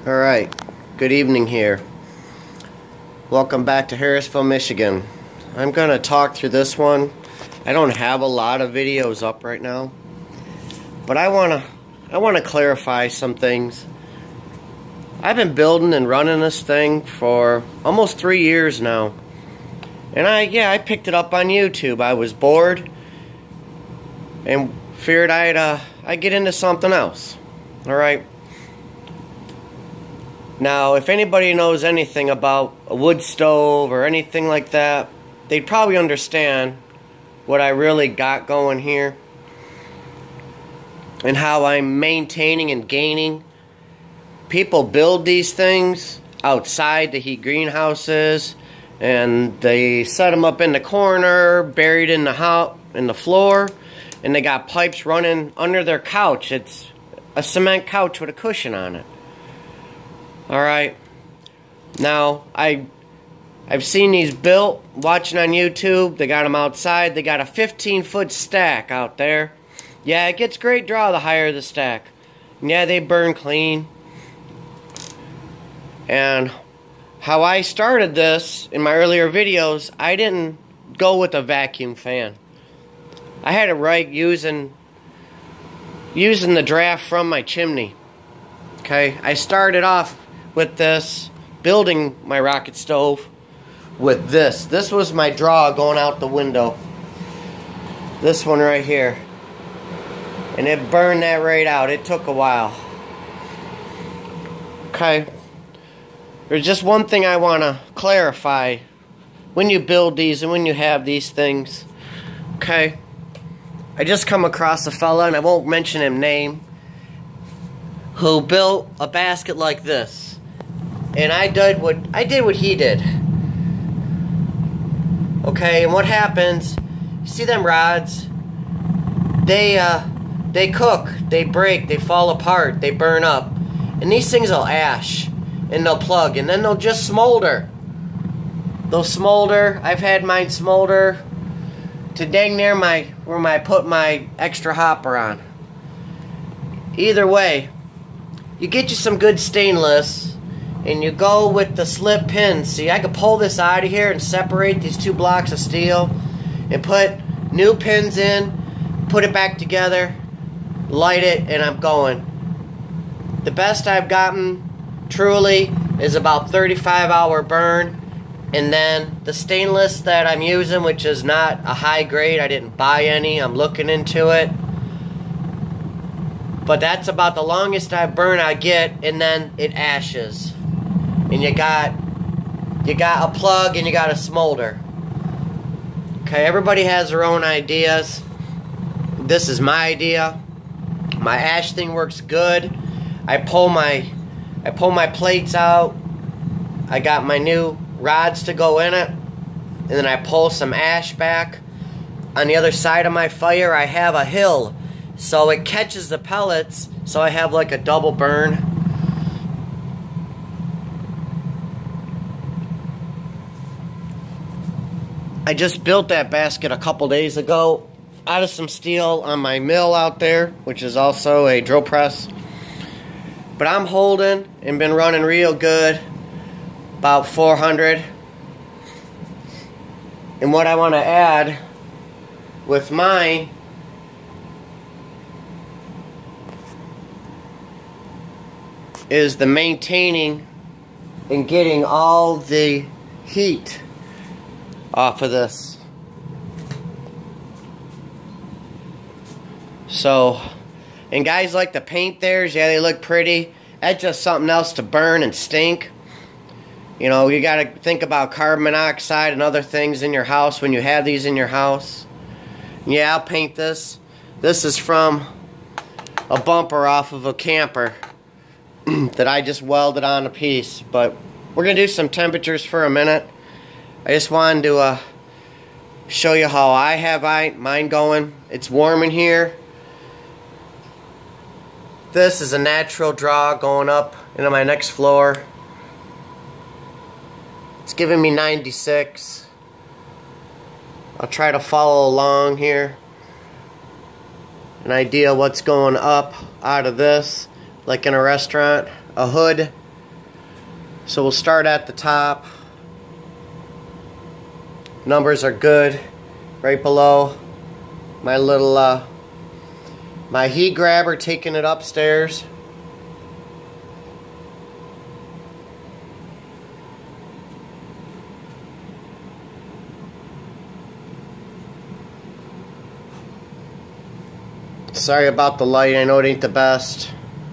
Alright, good evening here. Welcome back to Harrisville, Michigan. I'm going to talk through this one. I don't have a lot of videos up right now, but I want to clarify some things. I've been building and running this thing for almost 3 years now. And I picked it up on YouTube. I was bored and figured I'd get into something else. Alright. Now, if anybody knows anything about a wood stove or anything like that, they'd probably understand what I really got going here and how I'm maintaining and gaining. People build these things outside to heat greenhouses, and they set them up in the corner, buried in the house, in the floor, and they got pipes running under their couch. It's a cement couch with a cushion on it. Alright, now I've seen these built, watching on YouTube. They got them outside. They got a 15-foot stack out there. Yeah, it gets great draw the higher the stack. And yeah, they burn clean. And how I started this in my earlier videos, I didn't go with a vacuum fan. I had it right using the draft from my chimney. Okay, I started off with this, building my rocket stove with this. This was my draw going out the window. This one right here. And it burned that right out. It took a while. Okay. There's just one thing I want to clarify when you build these and when you have these things. Okay. I just come across a fella, and I won't mention his name, who built a basket like this. And I did what he did. Okay, and what happens, you see them rods, they cook, they break, they fall apart, they burn up. And these things will ash, and they'll plug, and then they'll just smolder. They'll smolder. I've had mine smolder to dang near where I put my extra hopper on. Either way, you get you some good stainless, and you go with the slip pins. See, I could pull this out of here and separate these two blocks of steel and put new pins in, put it back together, light it, and I'm going. The best I've gotten, truly, is about 35-hour burn. And then the stainless that I'm using, which is not a high grade, I didn't buy any, I'm looking into it. But that's about the longest I get, and then it ashes. And you got a plug and you got a smolder. Okay, everybody has their own ideas. This is my idea. My ash thing works good. I pull my plates out. I got my new rods to go in it. And then I pull some ash back. On the other side of my fire, I have a hill, so it catches the pellets, so I have like a double burn. I just built that basket a couple days ago out of some steel on my mill out there, which is also a drill press. But I'm holding and been running real good, about 400. And what I want to add with mine is the maintaining and getting all the heat off of this. So, and guys like to paint theirs. Yeah, they look pretty. That's just something else to burn and stink. You know, you got to think about carbon monoxide and other things in your house when you have these in your house. Yeah, I'll paint this. This is from a bumper off of a camper that I just welded on a piece. But we're going to do some temperatures for a minute. I just wanted to show you how I have mine going. It's warm in here. This is a natural draw going up into my next floor. It's giving me 96. I'll try to follow along here. An idea what's going up out of this, like in a restaurant. A hood So we'll start at the top. Numbers are good. Right below my little my heat grabber, taking it upstairs. Sorry about the light, I know it ain't the best.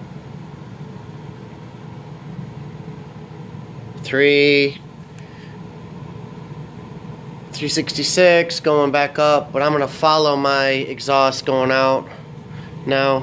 366 going back up, but I'm gonna follow my exhaust going out now.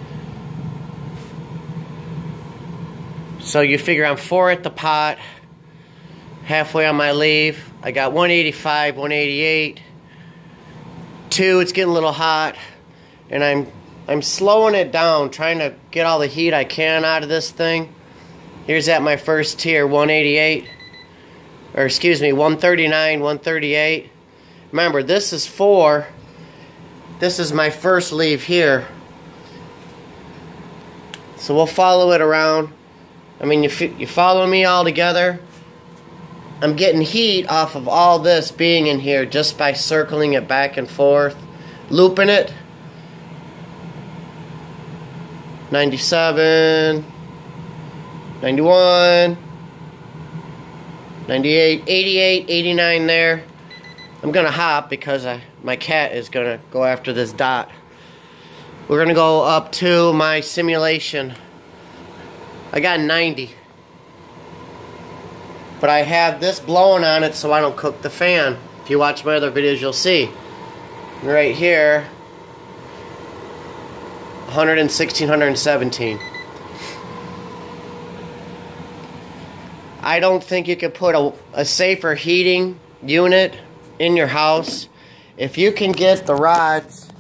So you figure I'm 4 at the pot, halfway on my leave. I got 185, 188, 2. It's getting a little hot, and I'm slowing it down, trying to get all the heat I can out of this thing. Here's at my first tier, 188, or excuse me, 139, 138. Remember, this is 4. This is my first leave here. So we'll follow it around. I mean, you follow me all together. I'm getting heat off of all this being in here just by circling it back and forth, looping it. 97, 91, 98, 88, 89 there. I'm gonna hop because my cat is gonna go after this dot. We're gonna go up to my simulation. I got 90. But I have this blowing on it so I don't cook the fan. If you watch my other videos, you'll see. Right here, 116, 117. I don't think you could put a safer heating unit in your house. If you can get the rods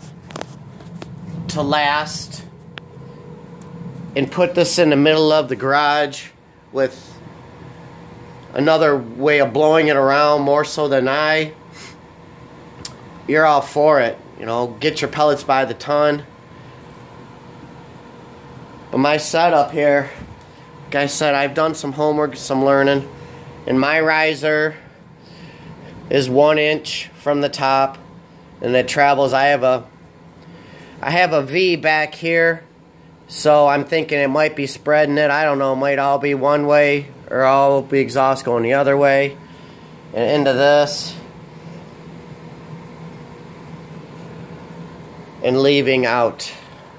to last and put this in the middle of the garage with another way of blowing it around more so than you're all for it. You know, get your pellets by the ton. But my setup here, like I said, I've done some homework, some learning, and my riser is 1 inch from the top, and it travels. I have a V back here, so I'm thinking it might be spreading it. I don't know, it might all be one way or all be exhaust going the other way and into this and leaving out.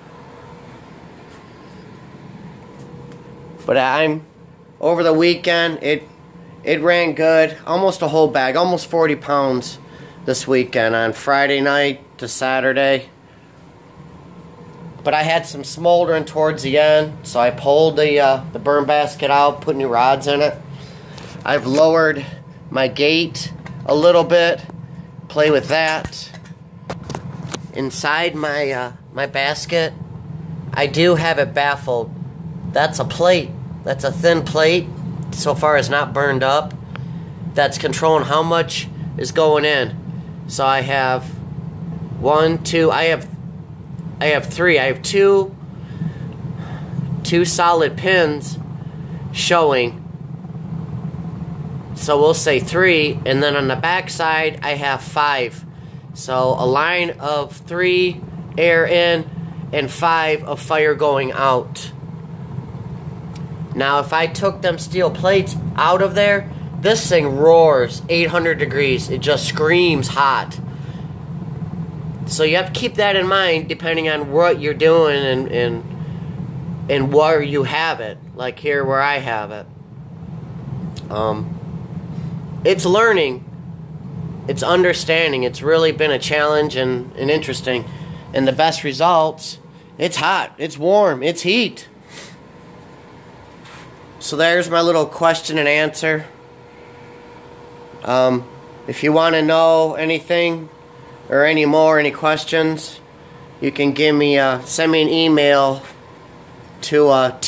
But over the weekend, it ran good. Almost a whole bag, almost 40 pounds this weekend on Friday night to Saturday. But I had some smoldering towards the end, so I pulled the burn basket out, put new rods in it. I've lowered my gate a little bit, play with that. Inside my my basket, I do have it baffled. That's a plate. That's a thin plate, so far as not burned up. That's controlling how much is going in. So I have 1, 2. I have 3. I have two solid pins showing. So we'll say 3, and then on the back side I have 5. So a line of 3 air in and 5 of fire going out. Now if I took them steel plates out of there, this thing roars 800 degrees. It just screams hot. So you have to keep that in mind depending on what you're doing and where you have it. Like here where I have it. It's learning. It's understanding. It's really been a challenge and interesting. And the best results, it's hot, it's warm, it's heat. So there's my little question and answer. If you want to know anything or any questions, you can give me send me an email to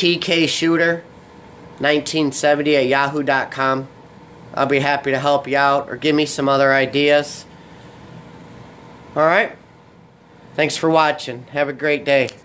tkshooter1970@yahoo.com. I'll be happy to help you out or give me some other ideas. Alright? Thanks for watching. Have a great day.